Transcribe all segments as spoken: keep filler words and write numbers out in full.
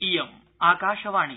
इयम् आकाशवाणी।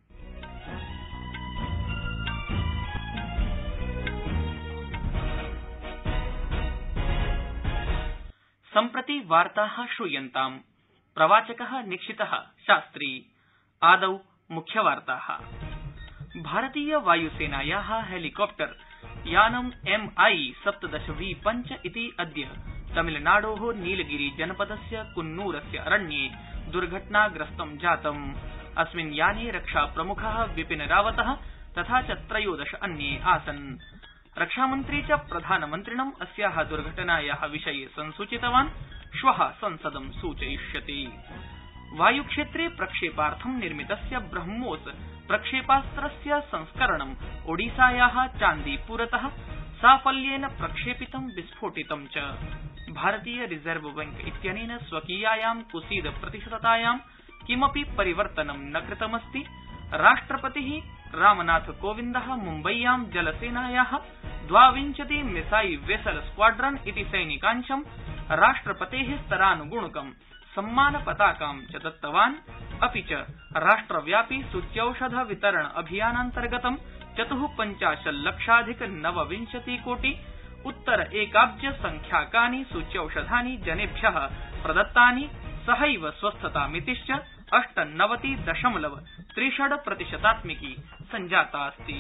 सम्प्रति वार्ताः श्रूयन्ताम्। प्रवाचकः निक्षितः शास्त्री। आदौ मुख्यवार्ताः। भारतीय वायुसेनायाः हेलीकॉप्टर यानम् एम् आई सप्तदश वि पञ्च इति अद्य तमिलनाडोः नीलगिरी जनपदस्य कुन्नूरस्य अरण्ये दुर्घटनाग्रस्तं जातम्। अस्मिन् याने रक्षाप्रमुखः विपिन रावतः तथा च त्रयोदश अन्ये आसन्। रक्षामन्त्री च प्रधानमन्त्रिणम् अस्याः दुर्घटनायाः विषये संसूचितवान्। श्वः संसदं सूचयिष्यति। वायुक्षेत्रे प्रक्षेपार्थं निर्मितस्य ब्रह्मोस प्रक्षेपास्त्रस्य संस्करणम् ओडिसायाः चान्दीपुरतः साफल्येन प्रक्षेपितं विस्फोटितं च। भारतीय रिजर्व बैंक इत्यनेन स्वकीयायां कुसीद प्रतिशततायां किमपि परिवर्तनं न कृतमस्ति। राष्ट्रपतिः रामनाथ कोविन्दः मुम्बय्यां जलसेनायाः द्वाविंशति मिसाइल वेसल स्क्वाड्रन इति सैनिकांशं राष्ट्रपतेः स्तरानुगुणकं सम्मान पताकां च दत्तवान्। अपि च राष्ट्रव्यापि सूच्यौषध वितरण अभियानान्तर्गतं चतुः पञ्चाशल्लक्षाधिक नवविंशति कोटि उत्तर एकाब्ज संख्याकानि सूच्यौषधानि जनेभ्यः प्रदत्तानि। सहैव स्वस्थतामितिश्च अष्टनवति दशमलव त्रिषड् प्रतिशतात्मिकी संजातास्ति।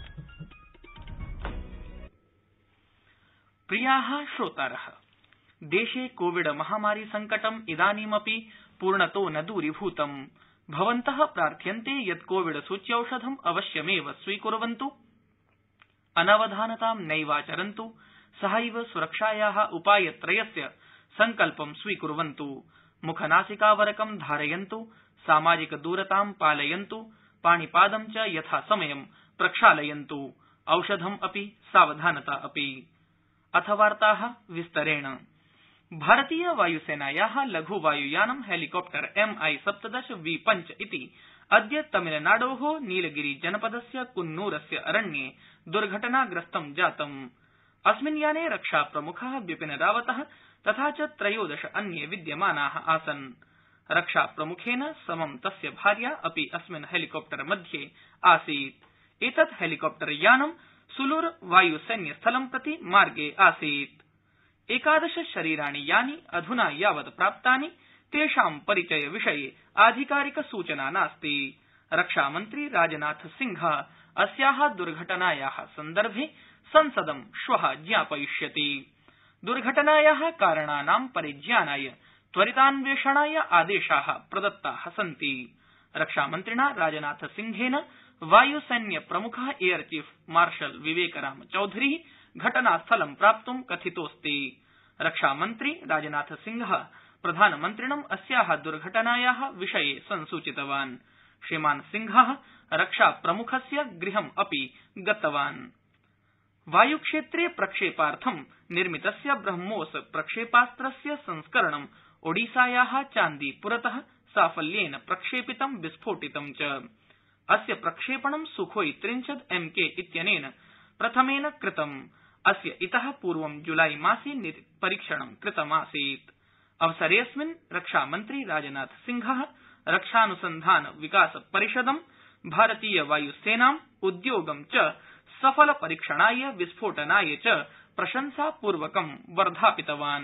प्रियाः श्रोतारः, देशे कोविड महामारी संकटम् इदानीमपि पूर्णतो न दूरीभूतम्। भवन्तः प्रार्थ्यन्ते यत् कोविड सूच्यौषधम् अवश्यमेव स्वीकुर्वन्तु, अनवधानतां नैवाचरन्तु, सहैव सुरक्षायाः उपायत्रयस्य सङ्कल्पं स्वीकुर्वन्तु। मुखनासिकावरकं धारयन्तु, सामाजिकदूरतां पालयन्तु, पाणिपादं च यथासमयं प्रक्षालयन्तु। औषधम् अपि सावधानता अपि। अथ वार्ताः विस्तरेण। भारतीय वायुसेनायाः लघुवायुयानं हेलीकॉप्टर एम् आई सप्तदश वि पञ्च इति अद्य तमिलनाडोः नीलगिरी जनपदस्य कुन्नूरस्य अरण्ये दुर्घटनाग्रस्तं जातम्। अस्मिन् याने रक्षाप्रमुखः विपिन रावतः तथा च त्रयोदश अन्ये विद्यमानाः आसन्। रक्षाप्रमुखेन समं तस्य भार्या अपि अस्मिन् हेलीकॉप्टर मध्ये आसीत्। एतत् हेलीकॉप्टर यानं सुलूर वायुसैन्यस्थलं प्रति मार्गे आसीत्। एकादश शरीराणि यानि अधुना यावत् प्राप्तानि, तेषां परिचय विषये आधिकारिक सूचना नास्ति। रक्षामन्त्री राजनाथ सिंहः अस्याः दुर्घटनायाः सन्दर्भे संसदं श्वः ज्ञापयिष्यति। दुर्घटनायाः कारणानां परिज्ञानाय त्वरितान्वेषणाय आदेशाः प्रदत्ताः सन्ति। रक्षामन्त्रिणा राजनाथ सिंहेन वायुसैन्यप्रमुखः एयर चीफ मार्शल विवेकराम चौधुरीः घटनास्थलं प्राप्तुं कथितोऽस्ति। रक्षामन्त्री राजनाथ सिंहः प्रधानमन्त्रिणम् अस्याः दुर्घटनायाः विषये संसूचितवान्। श्रीमान् सिंहः रक्षाप्रमुखस्य गृहम् अपि गतवान्। वायुक्षेत्रे प्रक्षेपार्थं निर्मितस्य ब्रह्मोस प्रक्षेपास्त्रस्य संस्करणम् ओडिसायाः चान्दीपुरतः साफल्येन प्रक्षेपितं विस्फोटितं च। अस्य प्रक्षेपणं सुखोई त्रिंशत् एम् के इत्यनेन प्रथमेन कृतम्। अस्य इतः पूर्वं जुलाई मासे परीक्षणं कृतमासीत्। अवसरेऽस्मिन् रक्षामन्त्री राजनाथ सिंहः रक्षानुसन्धान विकास परिषदं, भारतीय वायुसेनाम्, उद्योगं च सफल परीक्षणाय विस्फोटनाय च प्रशंसापूर्वकं वर्धापितवान्।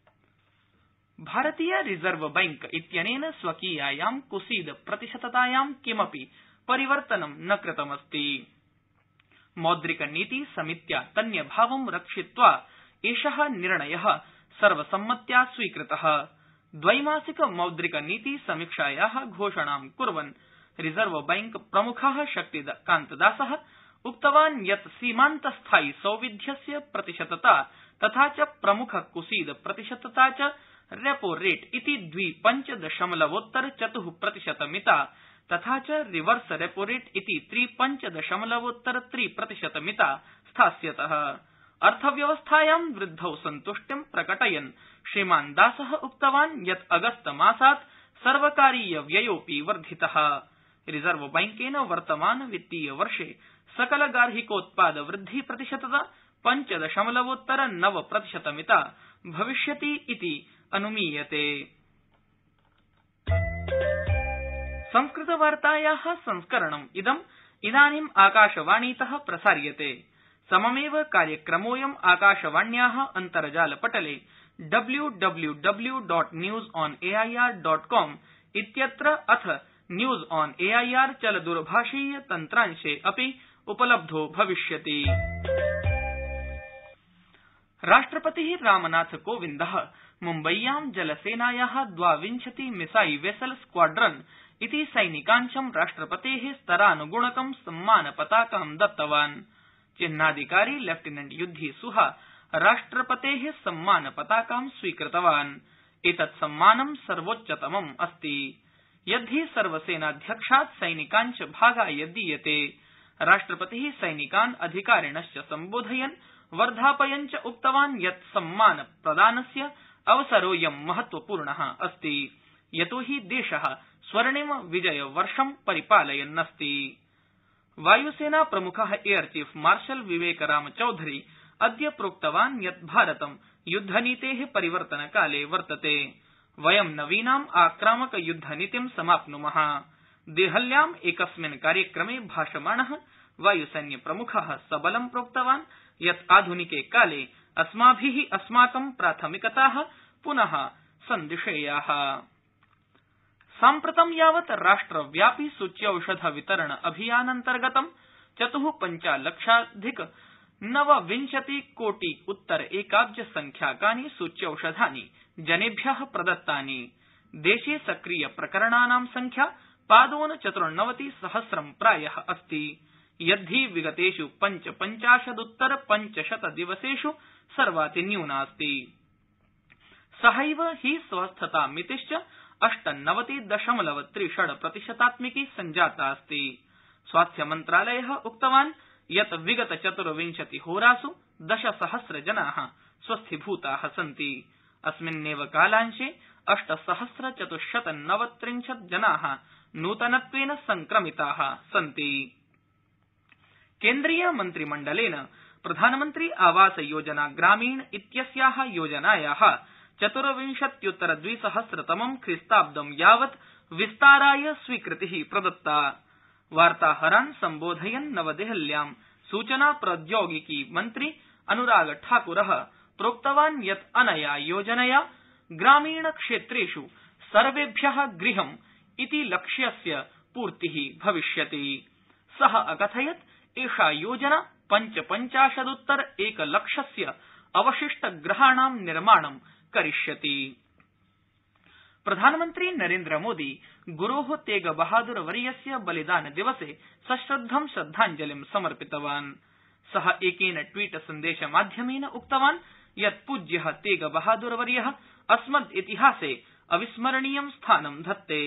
भारतीय रिजर्व बैंक इत्यनेन स्वकीयायां कुसीद प्रतिशततायां किमपि परिवर्तनं न कृतमस्ति। मौद्रिकनीति समित्या तन्यभावं रक्षित्वा एषः निर्णयः सर्वसम्मत्या स्वीकृतः। द्वैमासिक मौद्रिकनीति समीक्षायाः घोषणां कुर्वन् रिजर्व बैंक प्रमुखः शक्तिकान्तदासः उक्तवान् यत् सीमान्तस्थायि सौविध्यस्य प्रतिशतता तथा च प्रमुख कुसीद प्रतिशतता च रेपो रेट इति द्वि पञ्च दशमलवोत्तर चतुः प्रतिशतमिता तथा च रिवर्स रेपो रेट इति त्रि पञ्च दशमलवोत्तर त्रि प्रतिशतमिता स्थास्यतः। अर्थव्यवस्थायां वृद्धौ सन्तुष्टिं प्रकटयन् श्रीमान् दासः उक्तवान् यत् अगस्त मासात् सर्वकारीय व्ययोऽपि वर्धितः। रिजर्व बैंकेन वर्तमान वित्तीय वर्षे सकल गार्हिकोत्पाद वृद्धि प्रतिशतता पञ्च दशमलवोत्तर नव प्रतिशतमिता भविष्यति इति अनुमीयते। संस्कृतवार्तायाः संस्करणम् इदम् इदानीम् आकाशवाणीतः प्रसार्यते। सममेव कार्यक्रमोऽयम् आकाशवाण्याः अन्तर्जालपटले W W W dot news on AIR dot com इत्यत्र अथ न्यूज ऑन एआईआर चलदूरभाषीय तन्त्रांशे अपि उपलब्धो भविष्यति। राष्ट्रपतिः रामनाथ कोविन्दः मुम्बय्यां जलसेनायाः द्वाविंशति मिसाइल वेसल स्क्वाड्रन इति सैनिकांशं राष्ट्रपतेः स्तरानुगुणकं सम्मानपताकं दत्तवान्। चिह्नाधिकारी लेफ्टिनेंट युद्धि सुहा राष्ट्रपतेः सम्मानपताकं स्वीकृतवान्। एतत् सम्मानं सर्वोच्चतमम् अस्ति। यद्धि सर्वसेनाध्यक्षात् सैनिकांश्च भागाय दीयते। राष्ट्रपतिः सैनिकान् अधिकारिणश्च सम्बोधयन् वर्धापयन् च उक्तवान् यत् सम्मानप्रदानस्य अवसरोऽयं महत्वपूर्णः अस्ति, यतो हि देशः स्वर्णिम विजयवर्षं परिपालयन्नस्ति। वायुसेना प्रमुखः air chief marshal Vivekram Chaudhary अद्य प्रोक्तवान् यत् भारतं युद्धनीतेः परिवर्तनकाले वर्तते। वयं नवीनाम् आक्रामक युद्धनीतिं समाप्नुमः। देहल्याम् एकस्मिन् कार्यक्रमे भाषमाणः वायुसैन्यप्रमुखः सबलं प्रोक्तवान् यत् आधुनिके काले अस्माभिः अस्माकं प्राथमिकताः पुनः सन्दिशेयाः। साम्प्रतं यावत् राष्ट्रव्यापि सूच्यौषध वितरण अभियानान्तर्गतं चतुः पञ्चालक्षाधिक नवविंशति कोटि उत्तर एकाब्ज संख्याकानि सूच्यौषधानि जनेभ्यः प्रदत्तानि। देशे सक्रिय प्रकरणानां संख्या पादोन चतुर्नवति सहस्रं प्रायः अस्ति, यद्धि विगतेष् पञ्चपञ्चाशदुत्तर पञ्चशत दिवसेष् सर्वातिन्यूना अस्ति। सहैव हि स्वस्थतामितिश्च अष्टनवति दशमलव त्रिषड् प्रतिशतात्मिकी संजाता अस्ति। स्वास्थ्यमन्त्रालयः उक्तवान् यत् विगत चतुर्विंशति होरासु दशसहस्र जनाः स्वस्थीभूताः सन्ति। अस्मिन्नेव कालांशे अष्टसहस्र चतुश्शत नवत्रिंशत् जनाः नूतनत्वेन संक्रमिताः सन्ति। केन्द्रीय मन्त्रिमण्डलेन प्रधानमन्त्री आवास योजना ग्रामीण इत्यस्याः योजनायाः चतुर्विंशत्युत्तर द्विसहस्रतमं ख्रीस्ताब्दं यावत् विस्ताराय स्वीकृतिः प्रदत्ता। वार्ताहरान् सम्बोधयन् नवदेहल्यां सूचना प्रौद्योगिकी मन्त्री अनुराग ठाकुरः प्रोक्तवान् यत् अनया योजनया ग्रामीणक्षेत्रेष् सर्वेभ्यः गृहम् इति लक्ष्यस्य पूर्तिः भविष्यति। सः अकथयत् एषा योजना पञ्चपञ्चाशदुत्तर एकलक्षस्य अवशिष्टगृहाणां निर्माणं करिष्यति। प्रधानमन्त्री नरेन्द्रमोदी गुरोः तेग बहादुर वर्यस्य बलिदान दिवसे सश्रद्धं श्रद्धाञ्जलिं समर्पितवान्। सः एकेन ट्वीट सन्देशमाध्यमेन उक्तवान् यत् पूज्यः तेग बहादुर वर्यः अस्मद् इतिहासे अविस्मरणीयं स्थानं धत्ते।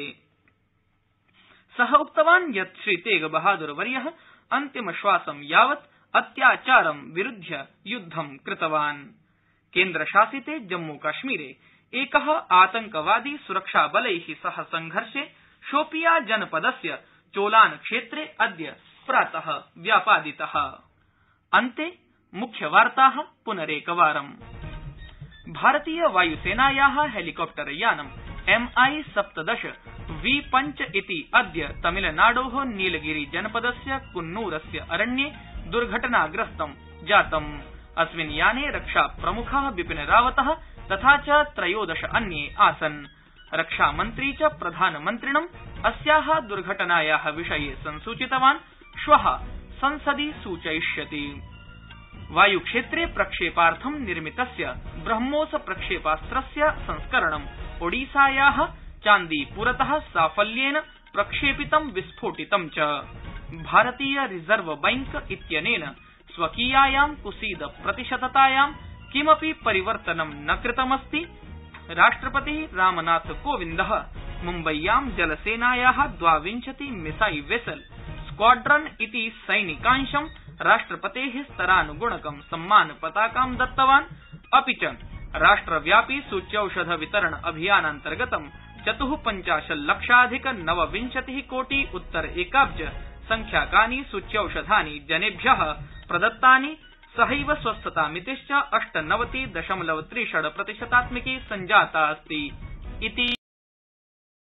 सः उक्तवान् यत् श्री तेग बहादुर वर्यः अन्तिमश्वासं यावत् अत्याचारं विरुध्य युद्धं कृतवान्। केन्द्रशासिते जम्मूकश्मीरे एकः आतंकवादी सुरक्षाबलैः सह संघर्षे शोपिया जनपदस्य चोलान क्षेत्रे अद्य प्रातः व्यापादितः। अन्ते मुख्यवार्ताः पुनरेकवारम्। भारतीय वायुसेनायाः हेलीकॉप्टर यानम् एम आई सप्तदश वी पञ्च इति अद्य तमिलनाडोः नीलगिरी जनपदस्य कुन्नूरस्य अरण्ये दुर्घटनाग्रस्तं जातम्। अस्मिन् याने रक्षाप्रमुखः बिपिन रावतः तथा च त्रयोदश अन्ये आसन्। रक्षामन्त्री च प्रधानमन्त्रिणम् अस्याः दुर्घटनायाः विषये संसूचितवान्। श्वः संसदि सूचयिष्यति। वायुक्षेत्रे प्रक्षेपार्थं निर्मितस्य ब्रह्मोस प्रक्षेपास्त्रस्य संस्करणम् ओडिसायाः चान्दीपुरतः साफल्येन प्रक्षेपितं विस्फोटितं च। भारतीय रिजर्व बैंक इत्यनेन स्वकीयायां कुसीद प्रतिशततायां किमपि परिवर्तनं न कृतमस्ति। राष्ट्रपतिः रामनाथ कोविन्दः मुम्बय्यां जलसेनायाः द्वाविंशति मिसाइल वेसल स्क्वाड्रन इति सैनिकांशं राष्ट्रपतेः स्तरानुगुणकं सम्मानपताकं दत्तवान्। अपि च राष्ट्रव्यापी सूच्यौषध वितरण अभियानान्तर्गतं चतुः पञ्चाशल्लक्षाधिक नवविंशतिः कोटि उत्तर एकाब्ज संख्याकानि सूच्यौषधानि जनेभ्यः प्रदत्तानि। सहैव स्वस्थतामितिश्च अष्टनवति दशमलव त्रिषड् प्रतिशतात्मिकी संजाता अस्ति इति